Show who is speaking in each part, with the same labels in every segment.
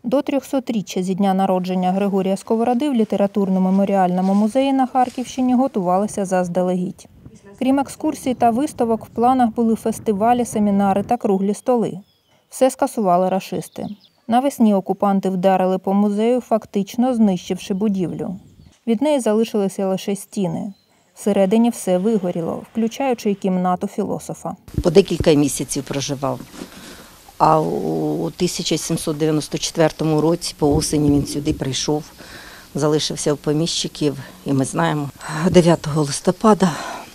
Speaker 1: До 300-річчя зі дня народження Григорія Сковороди в літературно-меморіальному музеї на Харківщині готувалися заздалегідь. Крім екскурсій та виставок, в планах були фестивалі, семінари та круглі столи. Все скасували рашисти. Навесні окупанти вдарили по музею, фактично знищивши будівлю. Від неї залишилися лише стіни. Всередині все вигоріло, включаючи й кімнату філософа.
Speaker 2: По декілька місяців проживав. А у 1794 році по осені він сюди прийшов, залишився у поміщиків. І ми знаємо, 9 листопада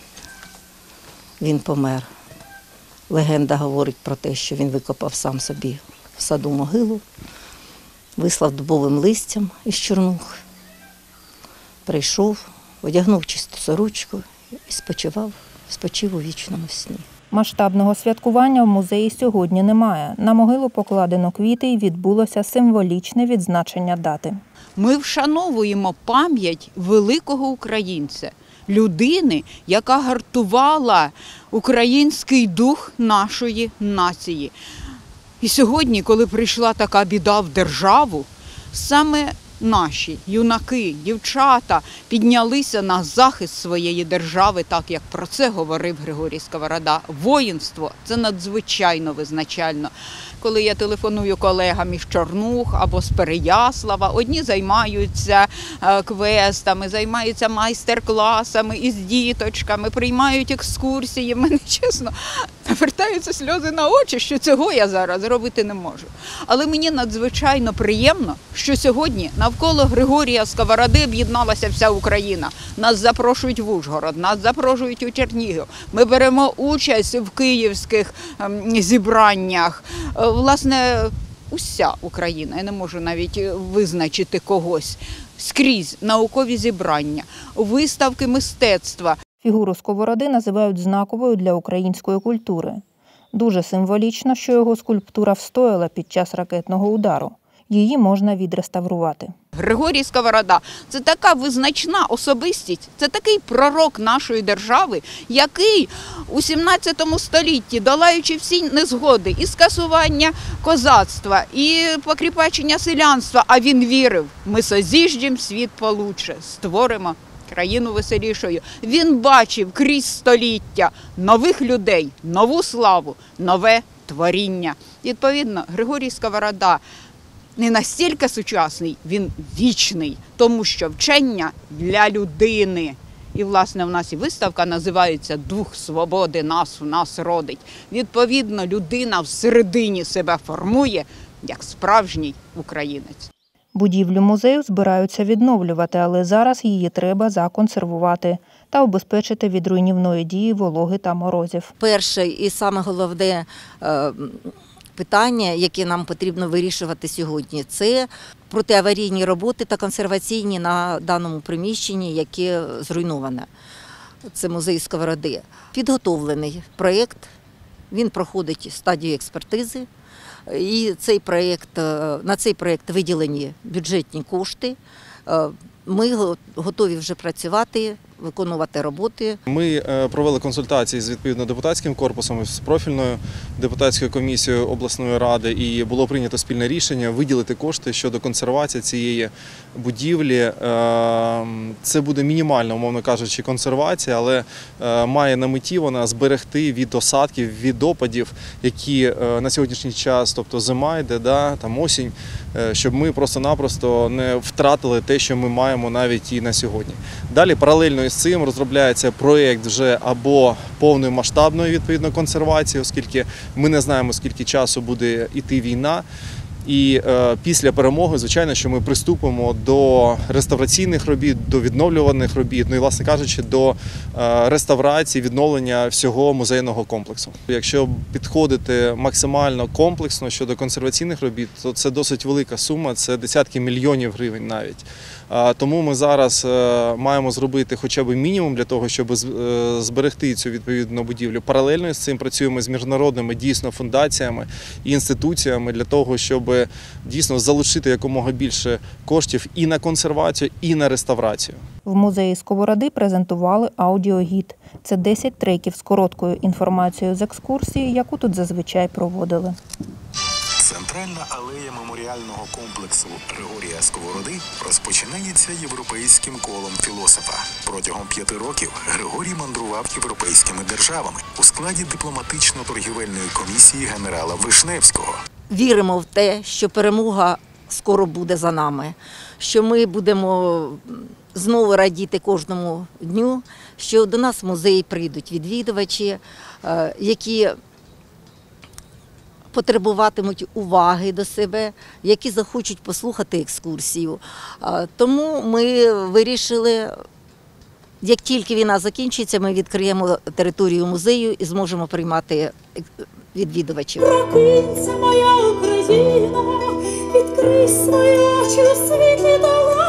Speaker 2: він помер. Легенда говорить про те, що він викопав сам собі в саду могилу, вислав дубовим листям із Чорнух, прийшов, одягнув чисту сорочку і спочив у вічному сні.
Speaker 1: Масштабного святкування в музеї сьогодні немає. На могилу покладено квіти і відбулося символічне відзначення дати.
Speaker 3: Ми вшановуємо пам'ять великого українця, людини, яка гартувала український дух нашої нації. І сьогодні, коли прийшла така біда в державу, саме наші юнаки, дівчата піднялися на захист своєї держави, так як про це говорив Григорій Сковорода. Воїнство – це надзвичайно визначально. Коли я телефоную колегам із Чорнух або з Переяслава, одні займаються квестами, займаються майстер-класами із діточками, приймають екскурсії. Мене, чесно, навертаються сльози на очі, що цього я зараз робити не можу. Але мені надзвичайно приємно, що сьогодні навколо Григорія Сковороди об'єдналася вся Україна. Нас запрошують в Ужгород, нас запрошують у Чернігів. Ми беремо участь в київських зібраннях. Власне, уся Україна, я не можу навіть визначити когось, скрізь наукові зібрання, виставки мистецтва.
Speaker 1: Фігуру Сковороди називають знаковою для української культури. Дуже символічно, що його скульптура встояла під час ракетного удару. Її можна відреставрувати.
Speaker 3: Григорій Сковорода – це така визначна особистість, це такий пророк нашої держави, який у 17 столітті, долаючи всі незгоди і скасування козацтва, і покріпачення селянства, а він вірив, ми созіждім світ получше, створимо країну веселішою. Він бачив крізь століття нових людей, нову славу, нове творіння. Відповідно, Григорій Сковорода не настільки сучасний, він вічний, тому що вчення для людини. І, власне, в нас і виставка називається «Дух свободи нас у нас родить». Відповідно, людина всередині себе формує як справжній українець.
Speaker 1: Будівлю музею збираються відновлювати, але зараз її треба законсервувати та обезпечити від руйнівної дії вологи та морозів.
Speaker 2: Перше і саме головне питання, яке нам потрібно вирішувати сьогодні, це протиаварійні роботи та консерваційні на даному приміщенні, яке зруйноване. Це музей Сковороди. Підготовлений проєкт, він проходить стадію експертизи. І на цей проєкт виділені бюджетні кошти. Ми готові вже працювати, виконувати роботи.
Speaker 4: Ми провели консультації з відповідно депутатським корпусом, з профільною депутатською комісією обласної ради, і було прийнято спільне рішення виділити кошти щодо консервації цієї будівлі. Це буде мінімальна, умовно кажучи, консервація, але має на меті вона зберегти від осадків, від опадів, які на сьогоднішній час, тобто зима йде, там осінь, щоб ми просто-напросто не втратили те, що ми маємо навіть і на сьогодні. Далі паралельно із цим розробляється проєкт вже або повної масштабної відповідно консервації, оскільки ми не знаємо, скільки часу буде йти війна. І після перемоги, звичайно, що ми приступимо до реставраційних робіт, до відновлюваних робіт, ну і, власне кажучи, до реставрації, відновлення всього музейного комплексу. Якщо підходити максимально комплексно щодо консерваційних робіт, то це досить велика сума, це десятки мільйонів гривень навіть. Тому ми зараз маємо зробити хоча б мінімум для того, щоб зберегти цю відповідну будівлю. Паралельно з цим працюємо з міжнародними дійсно фундаціями і інституціями для того, щоб дійсно залучити якомога більше коштів і на консервацію, і на реставрацію.
Speaker 1: В музеї Сковороди презентували аудіогід. Це 10 треків з короткою інформацією з екскурсії, яку тут зазвичай проводили.
Speaker 5: Центральна алея меморіального комплексу Григорія Сковороди розпочинається європейським колом філософа. Протягом 5 років Григорій мандрував європейськими державами у складі дипломатично-торгівельної комісії генерала Вишневського.
Speaker 2: Віримо в те, що перемога скоро буде за нами, що ми будемо знову радіти кожному дню, що до нас в музей прийдуть відвідувачі, які потребуватимуть уваги до себе, які захочуть послухати екскурсію. Тому ми вирішили, як тільки війна закінчиться, ми відкриємо територію музею і зможемо приймати відвідувачів.
Speaker 6: Прокинься, моя Україна, відкрий свої очі у світлі долини.